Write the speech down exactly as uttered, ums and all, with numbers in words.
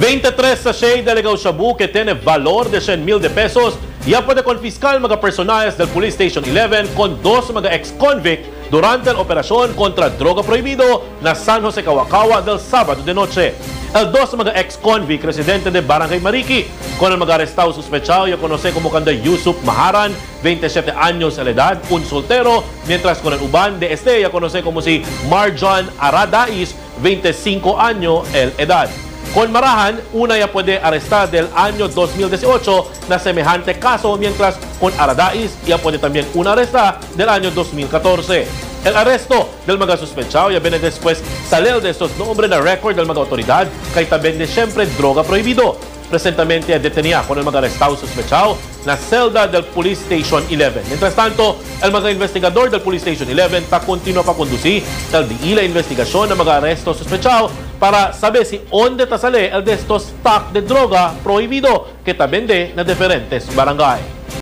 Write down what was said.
veintitrés sachet de legal shabu que tiene valor de cien mil de pesos ya puede confiscar mga personales del Police Station eleven con dos mga ex-convict durante la operación contra droga prohibido na San Jose Cauacaua del sábado de noche. El dos mga ex-convict residente de Barangay Mariki con el mga arrestado sospechado ya conoce como kanda Yusuf Maharan, veintisiete años de edad, un soltero, mientras con el uban de este ya conoce como si Marjon Aradais, veinticinco años de edad. Con Marahan, una ya puede arrestar del año dos mil dieciocho na semejante caso, mientras con Aradais ya puede también una arrestar del año dos mil catorce. El arresto del mga sospechado ya viene después salir de estos nombres na record del mga autoridad kay taben de siempre droga prohibido. Presentamente detenía con el mga arrestado sospechado na celda del Police Station eleven. Mientras tanto, el mga investigador del Police Station eleven pa continua pa conducir el diila investigasyon ng mga arresto sospechado para saber si onde ta sale el de estos stock de droga prohibido que ta vende na diferentes barangay.